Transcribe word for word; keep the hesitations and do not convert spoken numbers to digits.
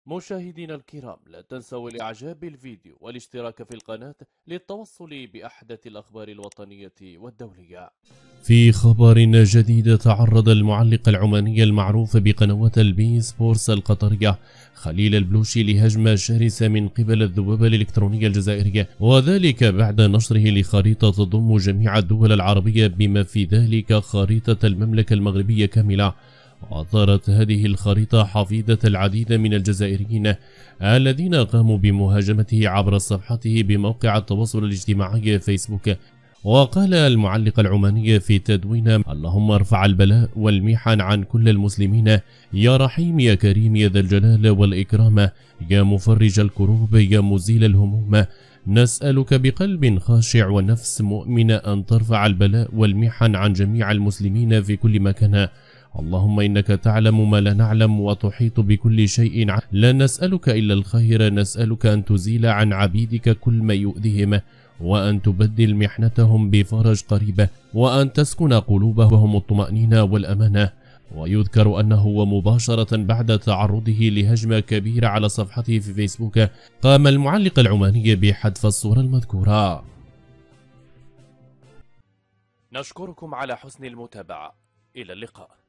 مشاهدينا الكرام، لا تنسوا الاعجاب بالفيديو والاشتراك في القناة للتوصل بأحدث الأخبار الوطنية والدولية. في خبر جديد، تعرض المعلق العماني المعروف بقنوات البي سبورتس القطرية خليل البلوشي لهجمة شرسة من قبل الذبابة الإلكترونية الجزائرية، وذلك بعد نشره لخريطة تضم جميع الدول العربية بما في ذلك خريطة المملكة المغربية كاملة. وأثارت هذه الخريطة حفيظة العديد من الجزائريين الذين قاموا بمهاجمته عبر صفحته بموقع التواصل الاجتماعي فيسبوك. وقال المعلق العماني في تدوين: اللهم ارفع البلاء والمحن عن كل المسلمين يا رحيم يا كريم يا ذا الجلال والإكرام يا مفرج الكروب يا مزيل الهموم، نسألك بقلب خاشع ونفس مؤمنة أن ترفع البلاء والمحن عن جميع المسلمين في كل مكان. اللهم إنك تعلم ما لا نعلم وتحيط بكل شيء، لا نسألك إلا الخير، نسألك أن تزيل عن عبيدك كل ما يؤذيهم، وأن تبدل محنتهم بفرج قريبة، وأن تسكن قلوبهم الطمأنينة والأمانة. ويذكر أنه ومباشرة بعد تعرضه لهجمة كبيرة على صفحته في فيسبوك قام المعلق العماني بحذف الصورة المذكورة. نشكركم على حسن المتابعة، إلى اللقاء.